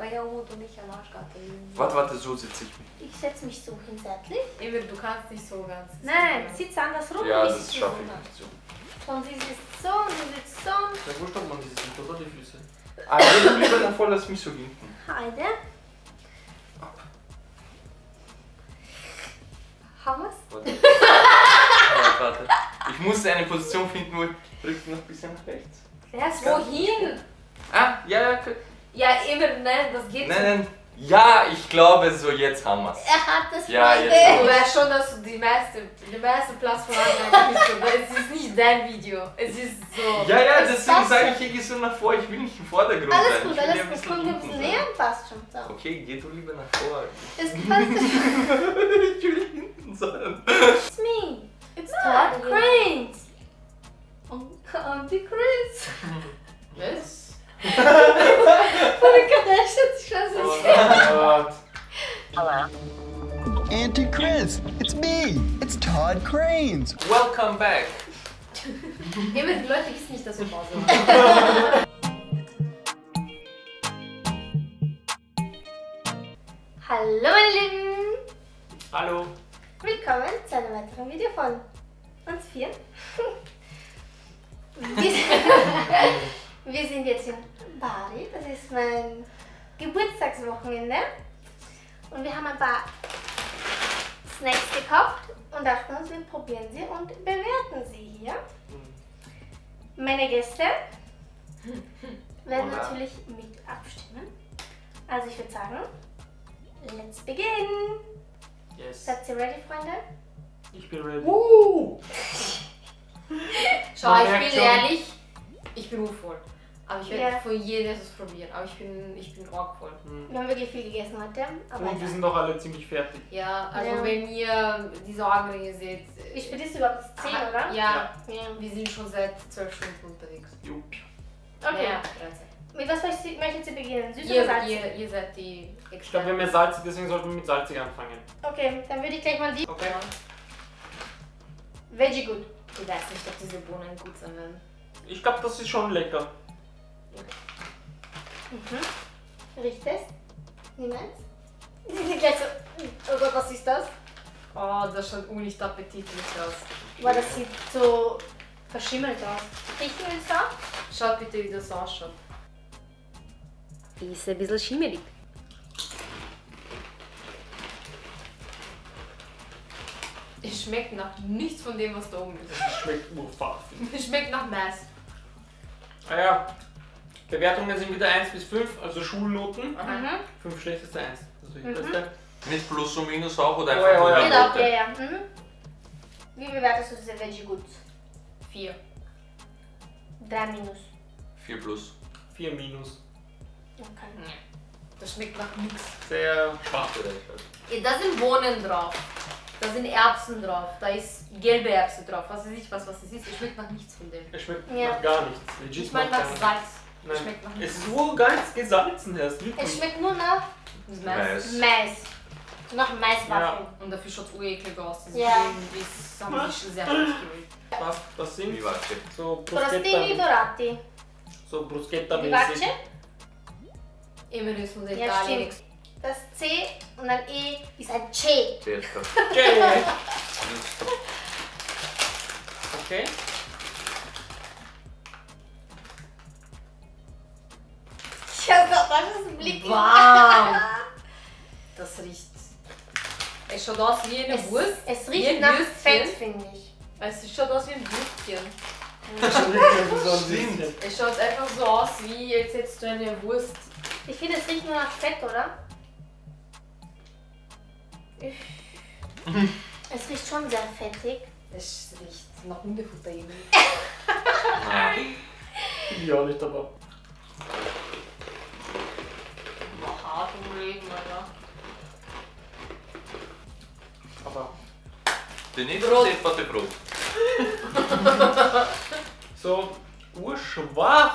Umut und ich am Arschkarte. Warte, so sitze ich mich. Ich setze mich so hin seitlich. Emir, du kannst nicht so ganz. Nein, sitzt andersrum. Ja, und ich das sitze schaffe so. ich nicht so. Und sie sitzt so und sie sitzt so. Na gut, ob man die sind, oder die Füße? Ah, geh du lieber davor, lass mich so hinten. Heide. Hammer's? Warte. Ich muss eine Position finden, wo ich drücke noch ein bisschen nach rechts. Erst wohin? Ah, ja. Ja, Emir, nein, das geht Nein. Ja, ich glaube so, jetzt haben wir's. Er hat das Ja, Freunde. jetzt. Du weißt schon, dass du die meiste Platz vorhanden bist, aber es ist nicht dein Video. Es ist so. Ja, Das deswegen passt sage schon. ich, ich gehe so nach vor, ich will nicht im Vordergrund Alles sein. gut, Ich will ja alles ein gut. bisschen Kommt ein hinten bisschen sein. näher, passt schon. So. Okay, geh du lieber nach vor. Es passt. Ich will hinten sein. It's me. It's Todd Cranes. Und die Chris. Was? Von den Kardashians, ich weiß Oh nicht. Gott. Auntie Chris, it's me. It's Todd Cranes. Welcome back. Emir, die Leute wissen nicht, dass wir Pause machen. Hallo meine Lieben. Hallo. Willkommen zu einem weiteren Video von uns vier. Wir sind jetzt in Bali, das ist mein Geburtstagswochenende und wir haben ein paar Snacks gekauft und dachten uns, wir probieren sie und bewerten sie hier. Meine Gäste werden Hola. natürlich mit abstimmen. Also ich würde sagen, let's begin! Yes. Seid ihr ready, Freunde? Ich bin ready. Schau, Man ich merkt bin schon. ehrlich, ich bin voll. Aber ich werde Ja. von jedem das probieren. Aber ich bin arg voll. Wir haben wirklich viel gegessen heute, aber Und wir sind doch alle ziemlich fertig. Ja, also Ja. wenn ihr diese Augenringe seht. wie spät ist überhaupt 10, oder? Ja, Ja. wir sind schon seit 12 Stunden unterwegs. Jupp. Okay. Ja, 13. Mit was möchtet ihr beginnen? Süß oder salzig? Ihr seid die Ich glaube, wir haben mehr salzig, deswegen sollten wir mit salzig anfangen. Okay, dann würde ich gleich mal die Okay. Veggie Good. Ich weiß nicht, ob diese Bohnen gut sein werden. Ich glaube, das ist schon lecker. Riecht es? Niemand? Sie sind gleich so, oh Gott, was ist das? Oh, das schaut nicht appetitlich aus. Boah, das sieht so verschimmelt aus. Riechen wir das auch? Schaut bitte, wie das ausschaut. Ist ein bisschen schimmelig. Es schmeckt nach nichts von dem, was da oben ist. Das schmeckt urfad. Es schmeckt nach Mais. Ah ja. Bewertungen sind wieder 1 bis 5, also Schulnoten. Mhm. 5 schlechteste 1. Also die beste. Nicht Plus und Minus auch oder Oh, einfach ja, nur ja. die Genau, Note? ja, ja. Mhm. Wie bewertest du diese Veggie Good? 4. 3 minus. 4 plus. 4 minus. Okay. Das schmeckt nach nichts. Sehr schwach. Da sind Bohnen drauf. Da sind Erbsen drauf. Da ist gelbe Erbse drauf. Was weiß ich was es ist. Es schmeckt nach nichts von dem. Es schmeckt Ja. nach gar nichts. Legit Ich meine nach gar nichts. Salz. Nein. Es schmeckt nach Es nichts. ist wohl ganz gesalzen erst. Es Wirklich. schmeckt nur nach Mais. Mais. Nach Maiswaffeln. Und dafür schaut es ureklig aus. Diese Ja. Bohnen, die haben sich sehr schlecht gewählt. Was sind Wie warte? so Crostini Bruschetta, dorati. so Bruschetta-mäßig. Vivace. Immer ist von der Ja, Italien. stimmt. Das C und ein E ist ein C. Certo. Okay. Giusto. Okay. Ich hab grad einen Blick. Wow. Das riecht. Es schaut aus wie eine Es, Wurst. es Wie riecht ein nach Würstchen. Fett, finde ich. Es schaut aus wie ein Würstchen. Stimmt. Es schaut einfach so aus, wie als hättest du eine Wurst. Ich finde, es riecht nur nach Fett, oder? Es riecht schon sehr fettig. Es riecht nach Hundefutter irgendwie. Nein. Ja, nicht aber. Hart im Leben, Alter. Aber Tenete Brot. você pode Brot. so urschwach.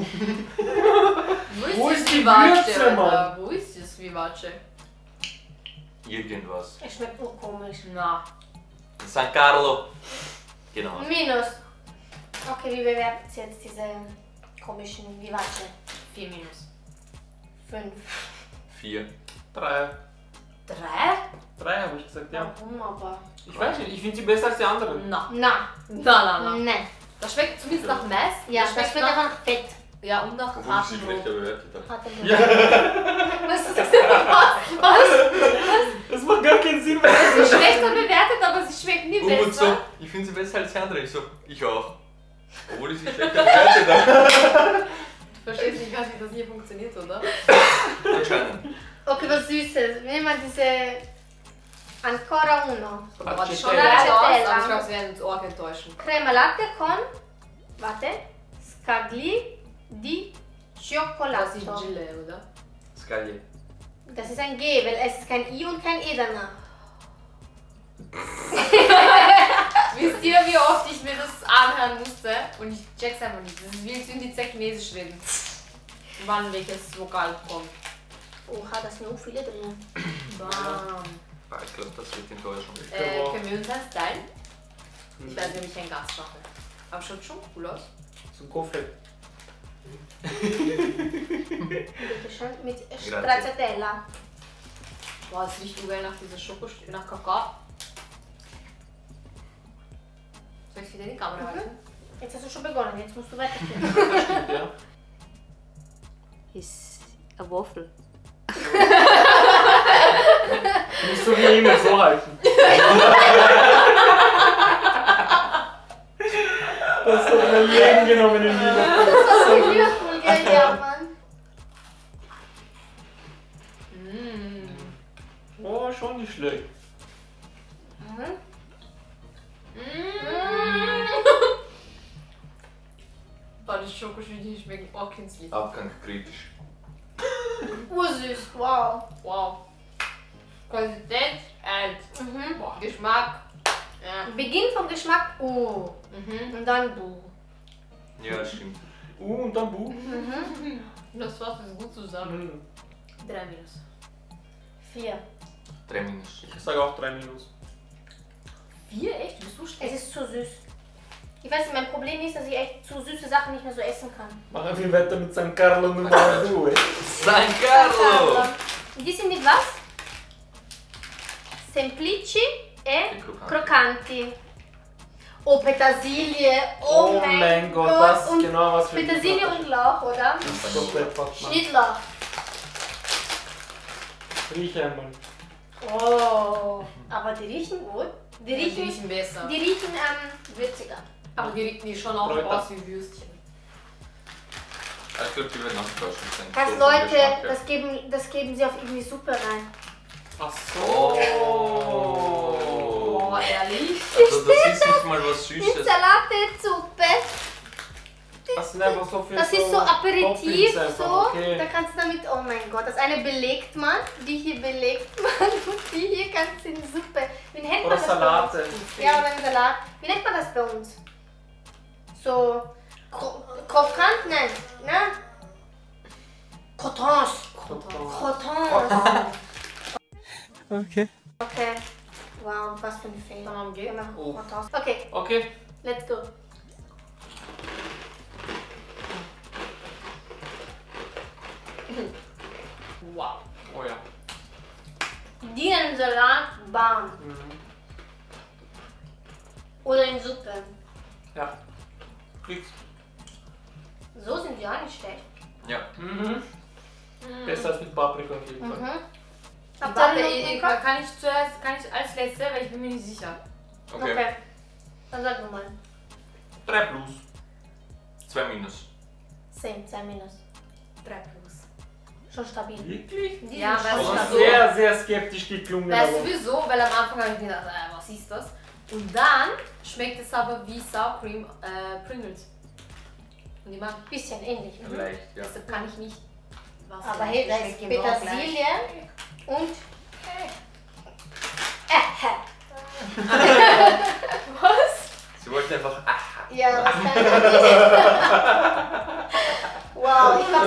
Wo ist das die Vivace, Würze, Alter? Mann? Wo ist das Vivace? Irgendwas. Es schmeckt nur komisch. Na. San Carlo. Genau. Minus. Okay, wie bewertet ihr jetzt diese komischen Vivace? 4 minus. 5. 4. 3. 3? 3 habe ich gesagt, ja. Warum aber? Ich weiß nicht, ich finde sie besser als die anderen. Na. Na, Na. ne. Das schmeckt zumindest nach Mais. Ja, das schmeckt einfach nach Fett. Ja, und nach Obwohl ich sie schlechter Hasenbrot. bewertet habe. Hat er Ja. Was ist das denn? Was? Das macht gar keinen Sinn mehr. Sie ist schlechter bewertet, aber sie schmeckt nie Und besser. so, ich finde sie besser als die andere. Ich so, ich auch. Obwohl ich sie schlechter bewertet habe. Du verstehst nicht ganz, wie das hier funktioniert, oder? Anscheinend. Okay, was Süßes. Wir nehmen mal diese Ancora Uno. Aber die schon Stracciatella. geil aus, aber ich glaube, sie werden uns arg enttäuschen. Crema Latte con, warte, Scagli di Das ist Cioccolato. Gelee, oder? Skalier. Das ist ein G, weil es ist kein I und kein E danach. Wisst ihr, wie oft ich mir das anhören musste? Und ich check's einfach nicht. Das ist wie als wenn die zwei Chinesisch reden. Wann welches Vokal kommt. Oha, da sind auch viele drin. Bam. Ich glaube, das wird enttäuschen. Können wir uns einen stylen? Ich werde nämlich ein Gast schaffen. Aber schaut schon cool aus. Zum Koffer. Bitte schön, mit Stracciatella. Boah, es riecht geil nach dieser nach Kakao. Soll ich wieder in die Kamera halten? Jetzt hast du schon begonnen, jetzt musst du weiterführen. Das stimmt, ja. Ist ein Waffel. Du musst so wie immer so halten. Das hat mein Leben genommen in Liebe. Das war so Liverpool, gell? Ja, Mann. Oh, schon nicht schlecht. Boah, die Schokoschnitte schmecken auch künstlich. Abgang kritisch. Ursüß, wow. Wow. Konsistenz, 1. Boah, Geschmack. Ja. Beginn vom Geschmack U. Und dann Bu. Ja, das stimmt. Und dann Bu. Das fasst es gut zusammen. 3 minus. 4. 3 minus. Ich sage auch 3 minus. 4? Echt? Bist du Es schlecht? ist zu süß. Ich weiß nicht, mein Problem ist, dass ich echt zu süße Sachen nicht mehr so essen kann. Machen wir weiter mit San Carlo Nummer 2. San Carlo! Die sind mit was? Semplici e croccanti. Oh, Petersilie. Oh, mein Gott. das ist Und genau was für Petersilie und Lauch, oder? Das ist komplett falsch. Schnittlauch. Riech einmal. Oh, aber die riechen gut. Die Die riechen, riechen besser. die riechen würziger. Aber die riechen schon auch Kräuter. aus wie Würstchen. Ich glaube, die werden auch enttäuschend sein. Das So vom Leute, Geschmack her. das geben sie auf irgendwie Suppe rein. Ach so. Oh. Boah, ehrlich? Also das ist nicht mal was Süßes. Insalate-Suppe. Das sind einfach so viel Das ist so Aperitif, Toppings einfach, so. okay. Da kannst du damit, oh mein Gott, das eine belegt man, die hier belegt man und die hier kannst du in Suppe. Wie nennt man Oder das Salate. bei uns? Ja, oder ein Salat. Wie nennt man das bei uns? So krokant, nein, ne? Crotons. Crotons. Okay. Okay. Wow, was für ein Fehler. Tamam, geh. Oh. Crotons. Okay, Okay. let's go. Wow. Oh ja. Die in Salat, bam. Oder in Suppe. Ja. Krieg's. So sind die auch nicht schlecht. Ja. Besser als mit Paprika auf jeden Fall. Habt ihr Warte, noch einen Kopf? kann ich als letzte, weil ich bin mir nicht sicher. Okay. Okay. Dann sag du mal. 3 plus. 2 minus. Same, 2 minus. 3 plus. Schon stabil. Wirklich? Die Ja, sind weil schon es stabil. Sehr, sehr skeptisch geklungen. Weißt aber- du wieso? Weil am Anfang habe ich mir gedacht, was ist das? Und dann schmeckt es aber wie Sour Cream Pringles. Und ich mag, Bisschen ähnlich. Leicht, ja. deshalb kann ich nicht. Was Aber hey, da ist schmeckt genau gleich. Petersilie und Was? Sie wollten einfach ja, das kann ich nicht. Wow, ich mach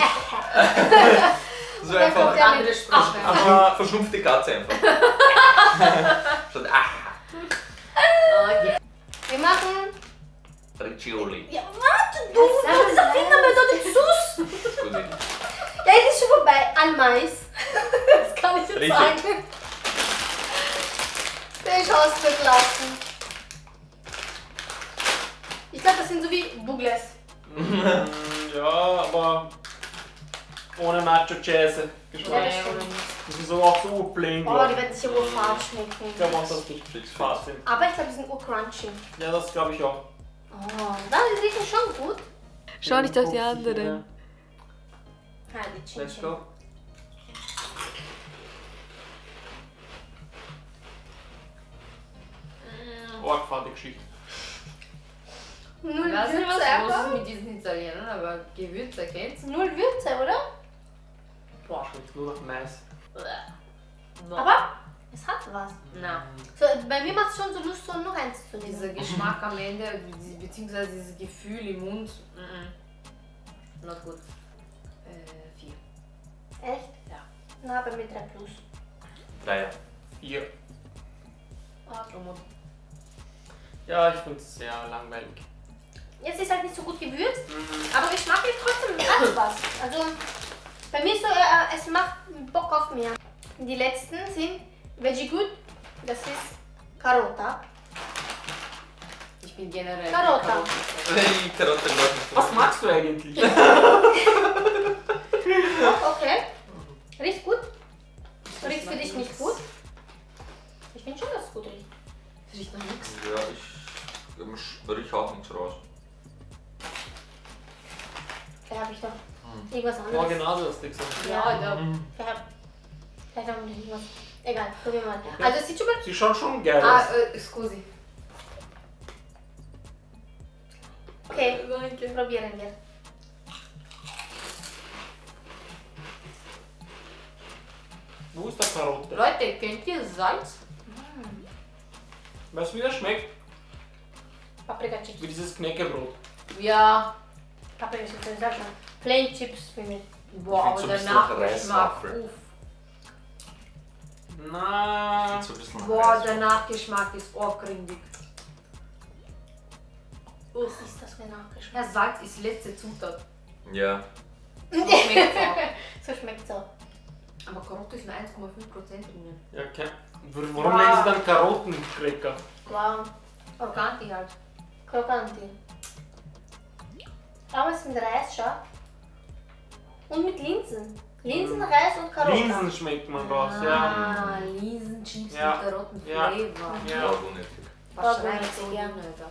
so. so dann kommt einfach der Andere mit Sprache. aber verschrumpfte Katze einfach. Statt Okay. Wir machen. Riccioli. Ja, warte du! Das ist auf jeden Fall so den Sus! Scusi. Ja, es ist schon vorbei. An Mais. Das kann ich jetzt Richtig. sagen. Der ist ausgelassen. Ich glaube, das sind so wie Bugles. Ja, aber ohne Nacho-Cheese. Ja, das stimmt. Das ist so auch so plain, Oh, glaub die ich. werden sicher wohl fad schmecken. Ich glaube auch, dass nicht Fix, fad sind. Aber ich glaube, die sind crunchy. Ja, das glaube ich auch. Oh, die riechen schon gut. Schau nicht auf die anderen. Ja, die Let's Chin-Chin. go. Oh, fade Geschichte. Null Ich weiß nicht, was Würze, los ist aber. mit diesen Italienern, aber Gewürze, kennst du? Null Würze, oder? Boah, schmeckt nur nach Mais. No. Aber es hat was. Na, So, bei mir macht es schon so Lust, so noch eins zu dieser nehmen. Geschmack am Ende, beziehungsweise dieses Gefühl im Mund, not gut. 4. Echt? Ja. Na, bei mir 3 plus. 3. 4. Und Ja, ich finde es sehr langweilig. Jetzt ist halt nicht so gut gewürzt, aber geschmacklich trotzdem hat was. Also bei mir ist so, es macht Bock auf mehr. Die letzten sind Veggie Good, das ist Carota. ich bin generell. Carota. Die Karotte läuft Was magst du eigentlich? Okay. Riecht gut. Riecht für dich nicht gut. Ich finde schon, dass es gut riecht. Riecht noch nichts. Ja, ich riech auch nichts raus. Da habe ich doch irgendwas anderes. Boah, genau das, Dixon. Ja, da. Vielleicht haben wir irgendwas. Egal, probieren wir mal. Also es sieht schon mal. Sie schaut schon geil Ah, aus. scusi. Okay, Danke. probieren wir. Wo ist der Karotte? Leute, kennt ihr Salz? Weißt du, wie das schmeckt? Paprika Chips. Wie dieses Knäckebrot. Ja. Paprika Chips, ich sag schon. Plain Chips für mich. Boah, Ich find aber so ein der bisschen Nachgeschmack. Reiswaffel. Uff. Na, So ein bisschen nach Boah, Reis. der Nachgeschmack ist ohrgrindig. Was ist das für ein Nachgeschmack? Ja, Salz ist die letzte Zutat. Ja. So schmeckt's auch. So schmeckt es auch. Aber Karotte ist nur 1,5% drin. ja, warum nennen sie dann Karottencracker? Wow. Organti halt. Crocanti. Aber es ist mit Reis, schau. Und mit Linsen. Linsen, Reis und Karotten. Linsen schmeckt man raus, ja. Ah, Linsenchips Ja. mit Karottenflavor. Ja. Ja, Ja. unnötig. Was Voll schreit so unnötig, ja. hin, Alter?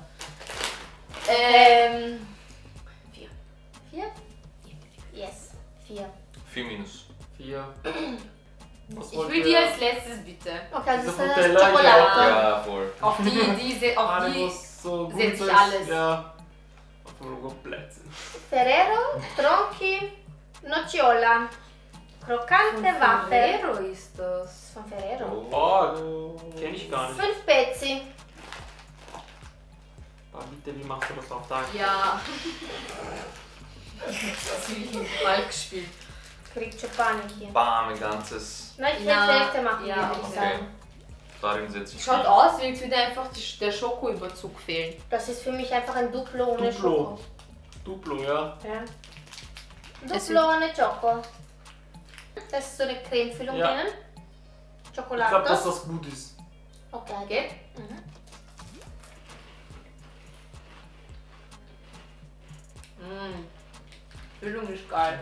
4. 4? Yes. 4. 4 minus. 4. Was Ich wollt will ihr? die als letztes bitte. Okay, also Diese das ist Nutella, Schokolade. Ja, voll. Auf auf Alles, die. was so gut setzt sich ist, alles. Ja. Auf dem Plätze. Ferrero, Tronchi, Nocciola. Krokante Waffel. Ferrero ist das. Von Ferrero. Oh, kenn ich gar nicht. 5 Pezzi. Ah, bitte, wie machst du das auf Tag? Ja. Das will ich im Ball gespielt. Kriegt schon Panik hier. Bam, ein ganzes. Na, ich will Ja, die Hälfte machen, ja, würde ich okay. sagen. Darin setze ich. Schaut aus, wie jetzt wieder einfach der Schokoüberzug fehlt. Das ist für mich einfach ein Duplo ohne Duplo. Schoko. Duplo, ja. Ja. Es Duplo ohne Choco. Das ist so eine Cremefüllung Ja. drinnen. Ich glaube, Schokolade. dass das gut ist. Okay. Geht? Füllung ist geil.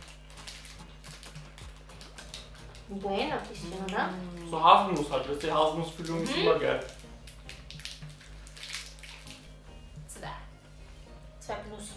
Bueno, bisschen, oder? So Haselnuss halt, weißt du, die Haselnussfüllung ist immer geil. 2. 2 plus.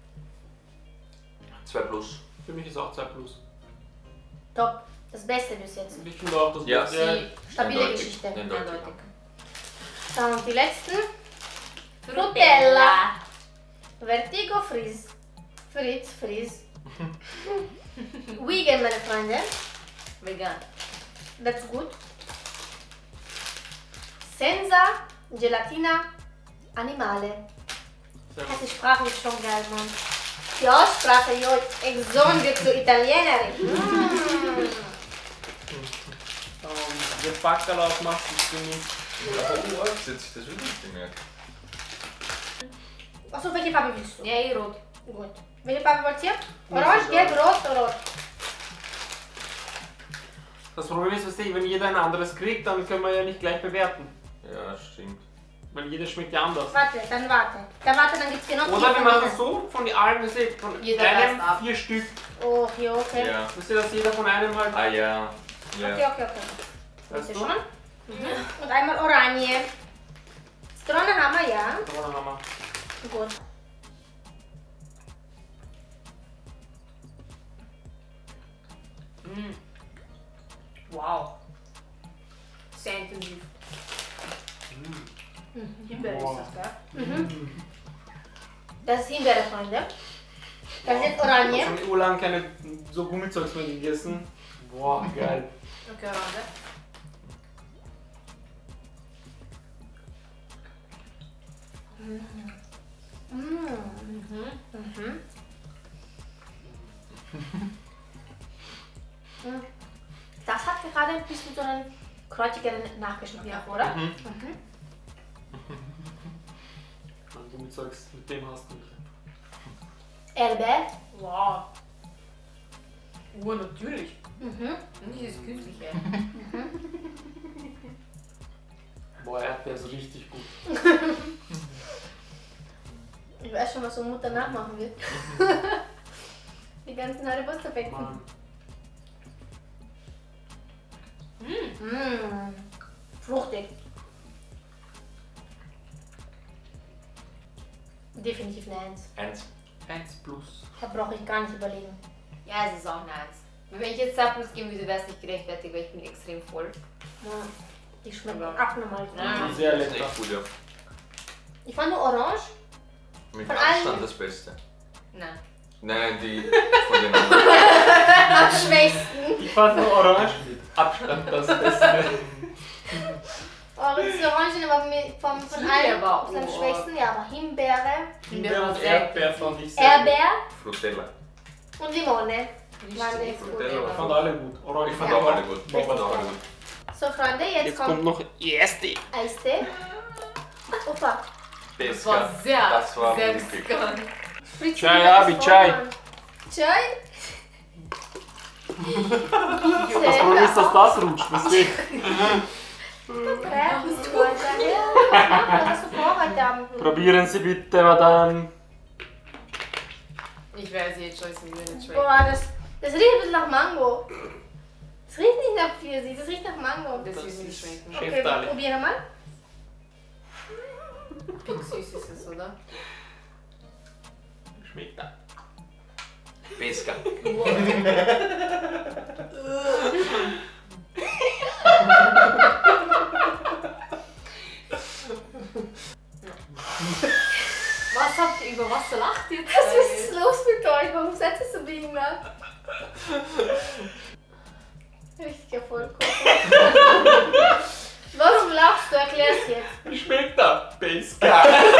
2 plus. Für mich ist auch 2 plus. Top. Das Beste bis jetzt. Und ich finde auch, dass Ja. Beste- Stabile Eindeutig. Geschichte. Eindeutig. Eindeutig. Dann und die letzten. Nutella. Vertigo Frizz. Frizz. Vegan, meine Freunde. Vegan. That's good. Senza Gelatina Animale. Sehr Also gut. die Sprache ist schon geil, Mann. Die Aussprache, io exonge zu Italienerin. Der Backsalat macht es für mich. Oh, jetzt hat sich das wieder nicht gemerkt. Achso, welche Farbe willst du? Ja, rot. Gut. Welche Farbe wollt ihr? Mir ist Orange, egal. gelb, rot oder rot? Das Problem ist, weißt du, wenn jeder ein anderes kriegt, dann können wir ja nicht gleich bewerten. Ja, stimmt. Weil jeder schmeckt ja anders. Warte, dann warte. Dann gibt's hier noch Oder wir vier machen von es so, von allen, weißt du, von Jeder einem erst ab. 4 Stück. diesen. Oh, ja, okay. Ja. Weißt du, dass jeder von einem halt... Ah ja. Ja. Okay. Weißt Weißt du du? schon? Und einmal Oranje. Zitrone haben wir, ja. Oder haben wir. Gut. Wow. Sehr intensiv. Himbeere Wow. ist das, gell? Das ist Himbeere, Freunde. Das ist jetzt Oranje. Ich habe schon urlang keine so Gummizeugs mehr gegessen. Boah, geil. Okay, Orange. Das hat gerade ein bisschen so einen kräutigeren Nachgeschmack, Ja. oder? Ein Gummizeugs, mit dem hast du nicht. Erdbeer. Wow. Natürlich. Nicht das Künstliche. Boah, Erdbeer ist richtig gut. Ich weiß schon, was so Mutter nachmachen wird. Die ganzen Haribo-Tabletten. Mann. Fruchtig. Definitiv eine 1. 1. 1+. Da brauche ich gar nicht überlegen. Ja, es ist auch nice. Wenn ich jetzt Supplements geben würde, wäre es nicht gerechtfertigt, weil ich bin extrem voll. Ja, die schmecken Ja. abnormal. Ja. Sehr Das ist lecker. echt gut, ja. Ich fand nur Orange. Mit Von Abstand allen- das Beste. Nein. Nein, die von den anderen. Am schwächsten. Ich fand nur Orange mit Abstand das Beste. Oh, das Orange war von Himbeere allen war auch am gut. schwächsten. Ja, aber Himbeere, Himbeer und Erdbeer fand ich sehr Erdbeer Frutella. und Limone. Nicht Waren so echt gut. gut. gut. Ich fand alle gut. Orange Ich fand Ja. auch alle gut. Ich fand auch alle gut. So, Freunde, jetzt kommt noch Erste. Eistee. Opa. Das war Peska. sehr, Das war sehr wirklich. riskant. Spritzen Chai, wir das Abi, vor, Chai. Mann. Chai? Das Problem ist, dass das rutscht, deswegen. Was hast du vor heute Abend? Probieren Sie bitte, Madame. Ich weiß jetzt schon, es ist nicht schlecht. Boah, das riecht ein bisschen nach Mango. Das riecht nicht nach Pfirsich, das riecht nach Mango. Das Das wird mir nicht ist- schmecken. Chef Okay, Dali. wir probieren mal. Pink süß ist es, oder? Schmeckt da. Peska. Über was lacht jetzt? Was ist los mit euch? Warum seid ihr so behindert? Richtiger Vollkopf. Warum lachst du? Erklär's jetzt. Wie schmeckt da? Peska.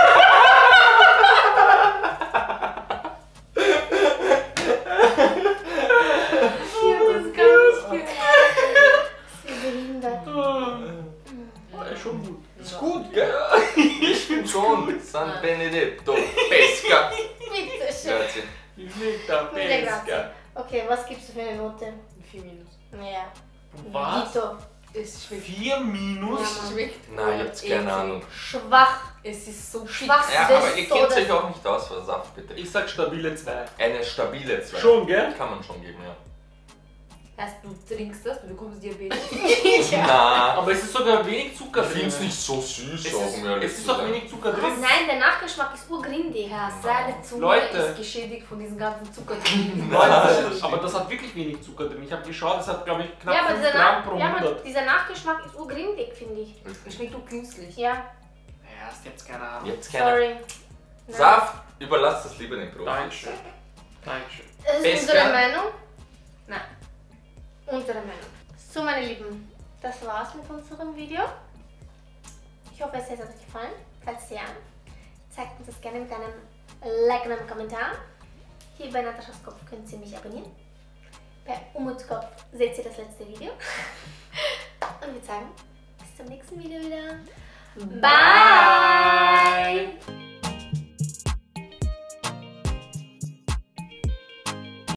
Das kann ich nicht. Sie behindert. Oh, ist schon gut. Ist gut, gell? Ich finde schon. San Benedetto. Peska. Bitte schön. Grazie. Wie schmeckt da? Mille Peska. grazie. Okay, was gibst du für eine Note? 4 Minus. Ja. Was? Dito. Es schmeckt. 4 minus? Ja, Es Mann. schmeckt. Nein, ich hab's keine Ahnung. Schwach. Es ist so Schwach. Ja, Das aber ist ihr so kennt das- euch auch nicht aus, was Saft bitte. Ich sag stabile 2. Eine stabile 2. Schon, gell? Kann man schon geben, ja. Erst du trinkst das, du bekommst Diabetes. Na, Aber es ist sogar wenig Zucker ich drin. find's nicht so süß, Es auch, ist, um ehrlich es zu ist auch sein. wenig Zucker drin. Nein, der Nachgeschmack ist urgrindig. Ja, seine Zunge Leute. ist geschädigt von diesem ganzen Zucker drin. Leute, aber das hat wirklich wenig Zucker drin. Ich habe geschaut, das hat glaube ich knapp Ja, aber 5 dieser, Gramm pro ja, aber 100. dieser Nachgeschmack ist urgrindig, finde ich. Es schmeckt nur künstlich. Ja, Ja, hast jetzt keine Ahnung. Jetzt keine. sorry. Nein. Saft, überlasst das lieber den Profis. Dankeschön. Dankeschön. Das ist Peska? unsere Meinung. Nein. Unsere Meinung. So, meine Lieben, das war's mit unserem Video. Ich hoffe, es hat euch gefallen. Falls ja, zeigt uns das gerne mit einem Like und einem Kommentar. Hier bei Nataschas Kopf könnt ihr mich abonnieren. Bei Umuts Kopf seht ihr das letzte Video. Und wir sagen bis zum nächsten Video wieder. Bye!